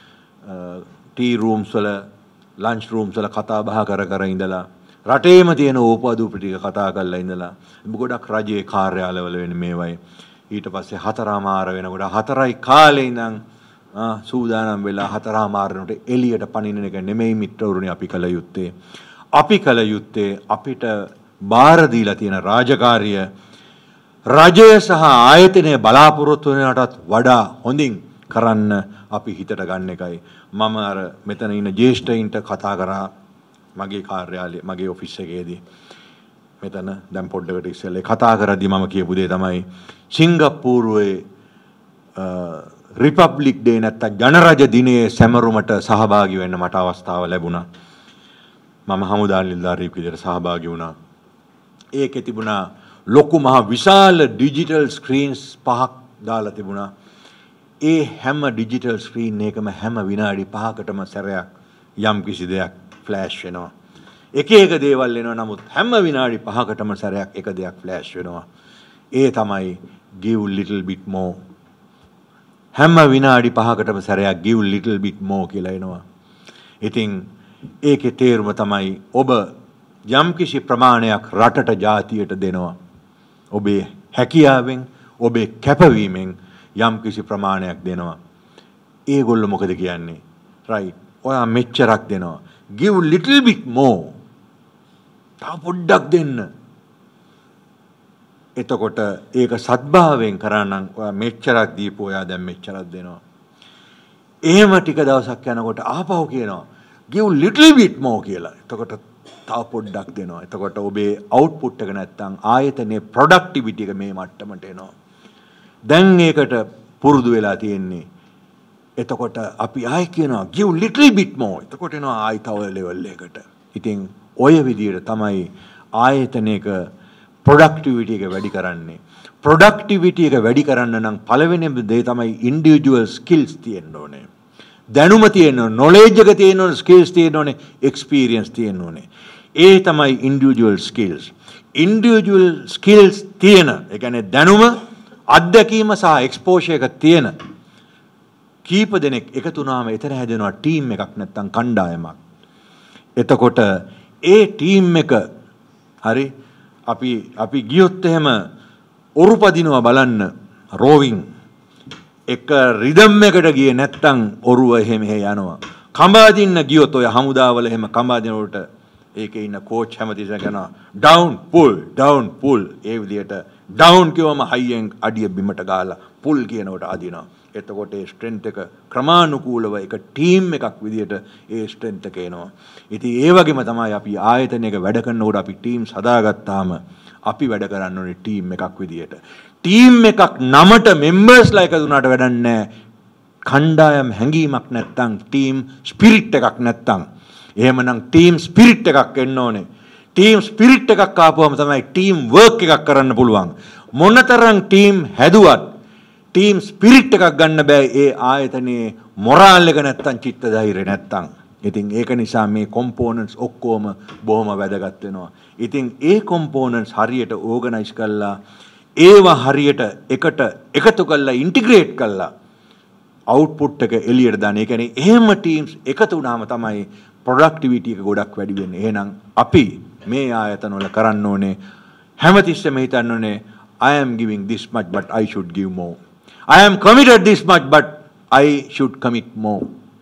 ටී රූම්ස් වල ලන්ච් රූම්ස් වල කතා බහ කර කර ඉඳලා රටේම තියෙන ඕපාදූප ටික කතා කරලා ඉඳලා ගොඩක් රජයේ කාර්යාලවල වෙන මේවයි ඊට පස්සේ හතරමාර වෙනකොට හතරයි කාලේ ඉඳන් සූදානම් වෙලා හතරමාරනට එළියට පනින්න එක නෙමෙයි මිත්‍රවරුනි අපි කළ යුත්තේ. අපි කළ යුත්තේ අපිට බාර දීලා තියෙන රාජකාරිය රජය සහ ආයතනය බලාපොරොත්තු වෙනටත් වඩා හොඳින් කරන්න අපි හිතට ගන්න එකයි. මම අර මෙතන ඉන්න ජ්‍යෙෂ්ඨයින්ට කතා කරා මගේ කාර්යාලයේ මගේ ඔෆිස් එකේදී. මෙතන දැන් පොඩ්ඩකට ඉස්සෙල්ලා කතා කරද්දී මම කියපු දේ තමයි සිංගප්පූරුවේ රිපබ්ලික් ඩේ නැත්තම් ජනරජ දිනයේ සැමරුමට සහභාගී වෙන්න මට අවස්ථාව ලැබුණා. මම හමුදා නිලධාරියෙක් විදිහට සහභාගී වුණා. ඒකේ තිබුණා ලොකු මහ විශාල ඩිජිටල් ස්ක්‍රීන්ස් පහක් දාලා තිබුණා. ඒ හැම ඩිජිටල් ස්ක්‍රීන් එකම හැම විනාඩි පහකටම සැරයක් යම් කිසි දෙයක් ෆ්ලෑෂ් වෙනවා. එක එක දේවල් එනවා නමුත් හැම විනාඩි පහකටම සැරයක් එක දෙයක් ෆ්ලෑෂ් වෙනවා. ඒ තමයි give little bit more. හැම විනාඩි පහකටම සැරයක් give little bit more කියලා එනවා. ඉතින් ඒකේ තේරුම තමයි ඔබ යම් කිසි ප්‍රමාණයක් රටට ජාතියට දෙනවා. ඔබේ හැකියාවෙන් ඔබේ කැපවීමෙන් යම් කිසි ප්‍රමාණයක් දෙනවා. ඒගොල්ලෝ මොකද කියන්නේ? right. ඔයා මෙච්චරක් දෙනවා. give little bit more. තව පොඩ්ඩක් දෙන්න. එතකොට ඒක සත්භාවයෙන් කරා නම් ඔයා මෙච්චරක් දීපු ඔයා දැන් මෙච්චරක් දෙනවා. එහෙම ටික දවසක් යනකොට ආපහු කියනවා give little bit more කියලා. එතකොට තව පොඩ්ඩක් දෙනවා. එතකොට ඔබේ අවුට්පුට් එක නැත්තම් ආයතනයේ ප්‍රොඩක්ටිවිටි එක මේ මට්ටමට එනවා. දැන් ඒකට පුරුදු වෙලා තියෙන්නේ. එතකොට අපි ආයි කියනවා give little bit more. එතකොට එනවා ආයි තව ලෙවල් එකකට. ඉතින් ඔය විදිහට තමයි ආයතනයක ප්‍රොඩක්ටිවිටි එක වැඩි කරන්නේ. ප්‍රොඩක්ටිවිටි එක වැඩි කරන්න නම් පළවෙනිම දේ තමයි ඉන්ඩිවිජුවල් ස්කිල්ස් තියෙන්න ඕනේ. දැනුම තියෙන්න ඕනේ, නොලෙජ් එක තියෙන්න ඕනේ, ස්කිල්ස් තියෙන්න ඕනේ, එක්ස්පීරියන්ස් තියෙන්න ඕනේ. ඒ තමයි ඉන්ඩිවිජුවල් ස්කිල්ස්. ඉන්ඩිවිජුවල් ස්කිල්ස් තියෙන, ඒ කියන්නේ දැනුම, අත්දැකීම සහ එක්ස්පෝෂර් එක තියෙන කීප දෙනෙක් එකතු වුණාම එතන හැදෙනවා ටීම් එකක් නැත්තම් කණ්ඩායමක්. එතකොට ඒ ටීම් එක හරි අපි අපි ගියොත් එහෙම ඔරුපදිනවා බලන්න රෝවිං එක රිදම් එකට ගියේ නැත්තම් ඔරුව එහෙම එහෙ යනවා. කඹාදින්න ගියොත් ඔය හමුදාවල එහෙම කඹාදිනකොට ඒකේ ඉන්න කෝච් හැමතිස්සෙම කරනවා ඩවුන් පුල් ඩවුන් පුල් ඒ විදිහට ඩවුන් කියවම හයියෙන් අඩිය බිමට ගාලා පුල් කියනකොට අදිනවා. එතකොට ඒ ස්ට්‍රෙන්ත් එක ක්‍රමානුකූලව එක ටීම් එකක් විදිහට ඒ ස්ට්‍රෙන්ත් එක එනවා. ඉතින් ඒ වගේම තමයි අපි ආයතනයක වැඩ කරනකොට අපි ටීම්ස් හදාගත්තාම අපි වැඩ කරන්න ඕනේ ටීම් එකක් විදිහට. ටීම් එකක් නමට මෙම්බර්ස්ලා එකතු වුණාට වැඩක් නැහැ. කණ්ඩායම් හැඟීමක් නැත්තම් ටීම් ස්පිරිට් එකක් නැත්තම් එහෙමනම් ටීම් ස්පිරිට් එකක් එන්න ඕනේ. ටීම් ස්පිරිට් එකක් ආපුවම තමයි ටීම් වර්ක් එකක් කරන්න පුළුවන්. මොනතරම් ටීම් හැදුවත් ටීම් ස්පිරිට් එකක් ගන්න බෑ ඒ ආයතනයේ මොරාල් එක නැත්තම් චිත්ත ධෛර්යය නැත්තම්. ඉතින් ඒක නිසා මේ කොම්පෝනන්ට්ස් ඔක්කොම බොහොම වැදගත් වෙනවා. ඉතින් ඒ කොම්පෝනන්ට්ස් හරියට ඕගනයිස් කරලා ඒවා හරියට එකට එකතු කරලා ඉන්ටිග්‍රේට් කරලා අවුට්පුට් එක එළියට දාන. ඒ කියන්නේ එහෙම ටීම්ස් එකතු වුණාම තමයි ප්‍රොඩක්ටිවිටි එක ගොඩක් වැඩි වෙන්නේ. එහෙනම් අපි මේ ආයතන වල කරන්න ඕනේ හැමතිස්සෙම හිතන්න ඕනේ I am giving this much but I should give more. I am committed this much but I should commit more.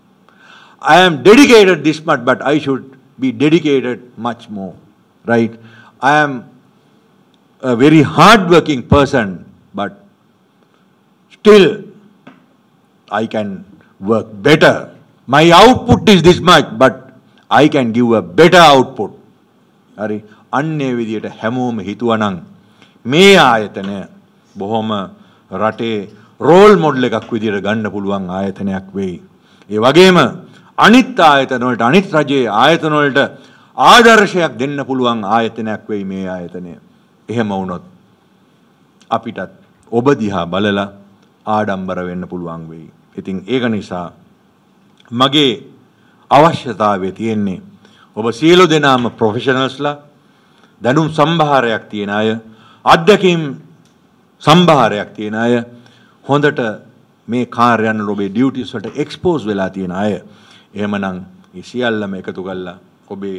I am dedicated this much but I should be dedicated much more. Right? I am a very hard working person but still I can work better. My output is this much but I can give a better output. හරි අන්නේ විදියට හැමෝම හිතුවනම් මේ ආයතනය බොහොම රටේ රෝල් මොඩල් එකක් විදියට ගන්න පුළුවන් ආයතනයක් වෙයි. ඒ වගේම අනිත් ආයතන වලට අනිත් රජයේ ආයතන වලට ආදර්ශයක් දෙන්න පුළුවන් ආයතනයක් වෙයි මේ ආයතනය. එහෙම වුණොත් අපිටත් ඔබ දිහා බලලා ආඩම්බර වෙන්න පුළුවන් වෙයි. ඉතින් ඒක නිසා මගේ අවශ්‍යතාවය තියෙන්නේ ඔබ සියලු දෙනාම ප්‍රොෆෙෂනල්ස්ලා දැනුම් සම්භාරයක් තියෙන අය අධ්‍යක්ීම් සම්භාරයක් තියෙන අය හොඳට මේ කාර්යයන් වල ඔබේ ඩියුටිස් වලට එක්ස්පෝස් වෙලා තියෙන අය එහෙමනම් ඒ සියල්ලම එකතු කරලා ඔබේ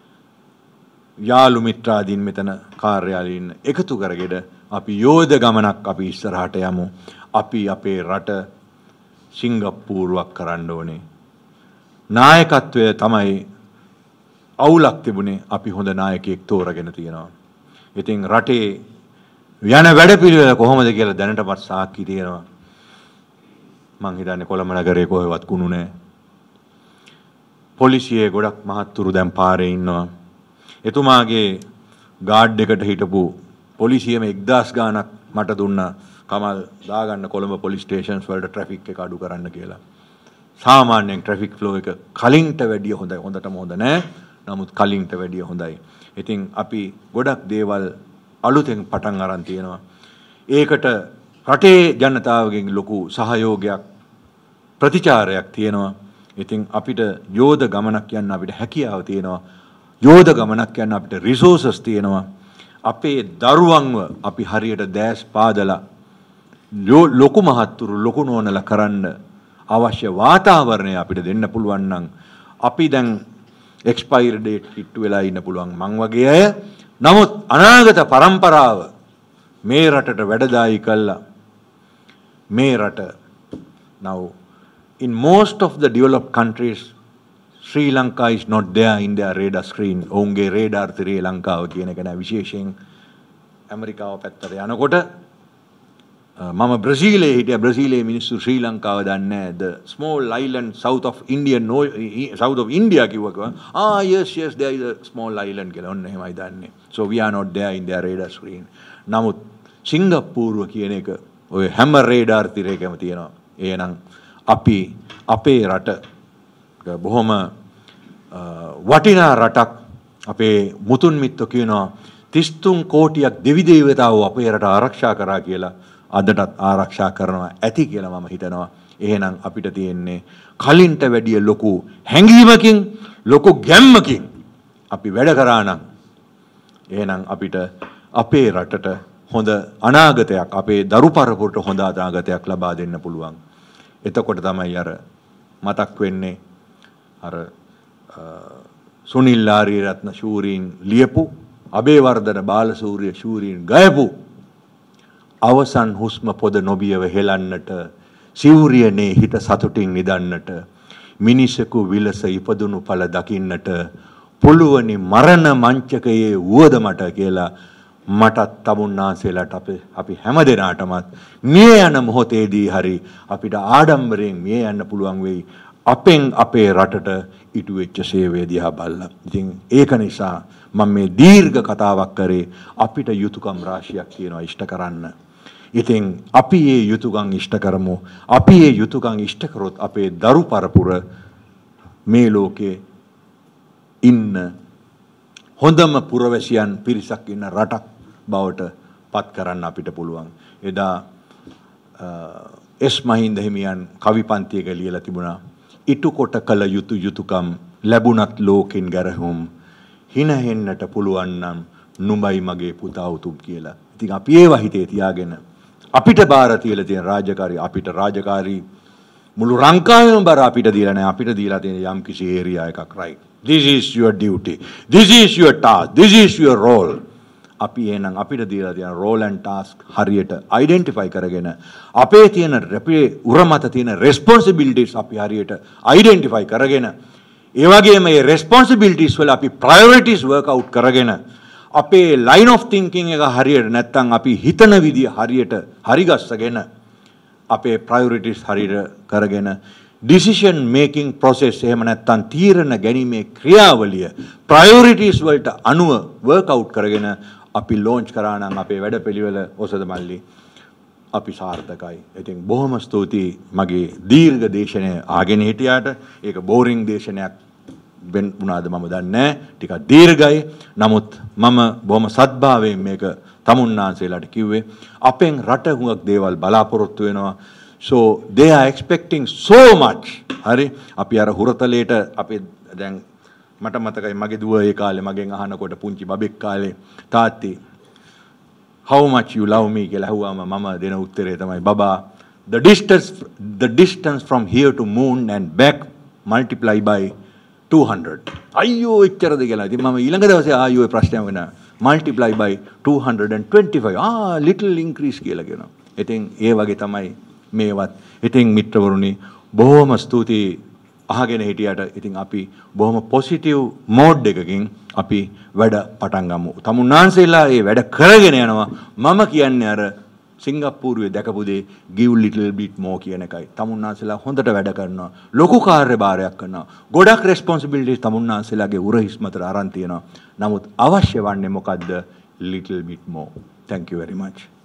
යාළු මිත්‍රාදීන් මෙතන කාර්යාලයේ ඉන්න එකතු කරගෙන අපි යෝධ ගමනක් අපි ඉස්සරහට යමු. අපි අපේ රට සිංගප්පූරුවක් කරන්න ඕනේ. නායකත්වය තමයි අවුලක් තිබුණේ අපි හොඳ නායකයෙක් තෝරගෙන තියෙනවා. ඉතින් රටේ යන වැඩපිළිවෙල කොහොමද කියලා දැනටමත් සාක්ෂි තියෙනවා. මං හිතන්නේ කොළඹ නගරේ කොහෙවත් කුණු නැහැ. පොලිසියේ ගොඩක් මහත්තුරු දැන් පාරේ ඉන්නවා. එතුමාගේ ගාඩ් එකට හිටපු පොලිසියම එක්දාස් ගාණක් මට දුන්නා කමල් දාගන්න කොළඹ පොලිස් ස්ටේෂන්ස් වලට ට්‍රැෆික් එක අඩු කරන්න කියලා. සාමාන්‍යයෙන් ට්‍රැෆික් ෆ්ලෝ එක කලින්ට වැඩිය හොඳයි. හොඳටම හොඳ නෑ. නමුත් කලින්ට වැඩිය හොඳයි. ඉතින් අපි ගොඩක් දේවල් අලුතෙන් පටන් අරන් තියෙනවා. ඒකට රටේ ජනතාවගෙන් ලොකු සහයෝගයක් ප්‍රතිචාරයක් තියෙනවා. ඉතින් අපිට යෝධ ගමනක් යන්න අපිට හැකියාව තියෙනවා. යෝධ ගමනක් යන්න අපිට රිසෝසස් තියෙනවා. අපේ දරුවන්ව අපි හරියට දැස් පාදලා ලොකු මහත්තුරු ලොකු නෝනලා කරන්න අවශ්‍ය වාතාවරණය අපිට දෙන්න පුළුවන් නම් අපි දැන් එක්ස්පයර් ඩේට් හිට් වෙලා ඉන්න පුළුවන් මං වගේ අය. නමුත් අනාගත පරම්පරාව මේ රටට වැඩදායි කළා මේ රට now in most of the developed countries Sri Lanka is not there in their radar screen. ඔවුන්ගේ රේඩාර් තිරේ ලංකාව කියන එක නෑ. විශේෂයෙන් ඇමරිකාව පැත්තට යනකොට මම බ්‍රසීලයේ හිටියා. බ්‍රසීලයේ මිනිස්සු ශ්‍රී ලංකාව දන්නේ නැහැ. The small island south of India no south of India කිව්වකම ah yes yes there is a small island කියලා ඔන්න එහෙමයි දන්නේ. So we are not there in their radar screen. නමුත් සිංගප්පූරුව කියන එක ඔය හැම රේඩාර් තිරේකම තියෙනවා. එහෙනම් අපි අපේ රට බොහොම වටිනා රටක් අපේ මුතුන් මිත්තෝ කියනවා තිස් තුන් කෝටියක් දෙවි දේවතාවෝ අපේ රට ආරක්ෂා කරා කියලා. අදටත් ආරක්ෂා කරනවා ඇති කියලා මම හිතනවා. එහෙනම් අපිට තියෙන්නේ කලින්ට වැඩිය ලොකු හැඟීමකින් ලොකු ගැම්මකින් අපි වැඩ කරා නම් එහෙනම් අපිට අපේ රටට හොඳ අනාගතයක් අපේ දරු පරපුරට හොඳ අනාගතයක් ලබා දෙන්න පුළුවන්. එතකොට තමයි අර මතක් වෙන්නේ අර සුනිල් ආරියරත්න ශූරීන් ලියපු අබේවර්ධන බාලසූරිය ශූරීන් ගයපු අවසන් හුස්ම පොද නොබියව හෙලන්නට සිවුරියනේ හිත සතුටින් නිදන්නට මිනිසෙකු විලස ඉපදුණු ඵල දකින්නට පුළුවනි මරණ මංචකයේ වුවද මට කියලා මටත් තමුන්නාන්සේලාට අපි අපි හැමදෙනාටමත් මිය යන මොහොතේදී හරි අපිට ආඩම්බරයෙන් මිය යන්න පුළුවන් වෙයි අපෙන් අපේ රටට ඉටු වෙච්ච සේවය දිහා බලලා. ඉතින් ඒක නිසා මම මේ දීර්ඝ කතාවක් කරේ අපිට යුතුයකම් රාශියක් තියෙනවා ඉෂ්ට කරන්න. ඉතින් අපි මේ යුතුයකම් ඉෂ්ට කරමු. අපි මේ යුතුයකම් ඉෂ්ට කරොත් අපේ දරු පරපුර මේ ලෝකේ ඉන්න හොඳම පුරවැසියන් පිරිසක් ඉන්න රටක් බවට පත් කරන්න අපිට පුළුවන්. එදා එස් මහින්ද හිමියන් කවි පන්තියක ලියලා තිබුණා ඉටු කොට කළ යුතු යුතුයකම් ලැබුණත් ලෝකෙන් ගැරහුම් හිනහෙන්නට පුළුවන් නම් නුඹයි මගේ පුතා උතුම් කියලා. ඉතින් අපි ඒවා හිතේ තියාගෙන අපිට බාර තියලා තියෙන රාජකාරී අපිට රාජකාරී මුළු රංකාවෙම බර අපිට දීලා නැහැ. අපිට දීලා තියෙන යම් කිසි ඒරියා එකක් right. This is your duty. This is your task. This is your role. අපි එහෙනම් අපිට දීලා තියෙන role and task හරියට identify කරගෙන අපේ තියෙන අපේ උරමත තියෙන responsibilities අපි හරියට identify කරගෙන ඒ වගේම මේ responsibilities වල අපි priorities work out කරගෙන අපේ line of thinking එක හරියට නැත්නම් අපි හිතන විදිය හරියට හරිගස්සගෙන අපේ priorities හරියට කරගෙන decision making process එහෙම නැත්නම් තීරණ ගැනීමේ ක්‍රියාවලිය priorities වලට අනුව work out කරගෙන අපි launch කරා නම් අපේ වැඩපිළිවෙල ඔසද මල්ලි අපි සාර්ථකයි. ඉතින් බොහොම ස්තුතියි මගේ දීර්ඝ දේශනය ආගෙන හිටියාට. ඒක බෝරිං දේශනයක් වෙන්න වුණාද මම දන්නේ නැහැ. ටිකක් දීර්ඝයි. නමුත් මම බොහොම සත්භාවයෙන් මේක තමුන්නාන්සේලාට කිව්වේ. අපෙන් රට හුඟක් දේවල් බලාපොරොත්තු වෙනවා. So they are expecting so much. හරි අපි අර හුරතලේට අපි දැන් මට මතකයි මගේ දුව ඒ කාලේ මගෙන් අහනකොට පුංචි බබෙක් කාලේ තාත්ති how much you love me කියලා අහුවාම මම දෙන උත්තරේ තමයි බබා the distance the distance from here to moon and back multiply by two hundred අයියෝ එච්චරද කියලා. ඉතින් මම ඊළඟ දවසේ ආයෝ ඒ ප්‍රශ්නය වෙන multiply by two hundred twenty-five ah little increase කියලා කියනවා. ඉතින් ඒ වගේ තමයි මේවත්. ඉතින් මිත්‍රවරුනි බොහොම ස්තුතියි අහගෙන හිටියට. ඉතින් අපි බොහොම පොසිටිව් මෝඩ් එකකින් අපි වැඩ පටන් ගමු. තමුන්නාන්සේලා මේ වැඩ කරගෙන යනවා. මම කියන්නේ අර සිංගප්පූරුවේ දැකපු දේ give little bit more කියන එකයි. තමුන්නාන්සේලා හොඳට වැඩ කරනවා. ලොකු කාර්යභාරයක් කරනවා. ගොඩක් responsibilities තමුන්නාන්සේලාගේ උරහිස් මතට අරන් තියෙනවා. නමුත් අවශ්‍ය වන්නේ මොකද්ද? little bit more. Thank you very much.